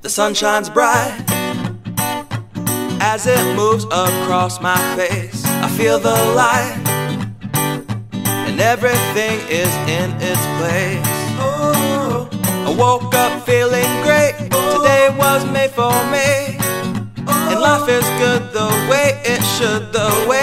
The sun shines bright as it moves across my face. I feel the light and everything is in its place. Oh, I woke up feeling great. Today was made for me, and life is good the way it should, the way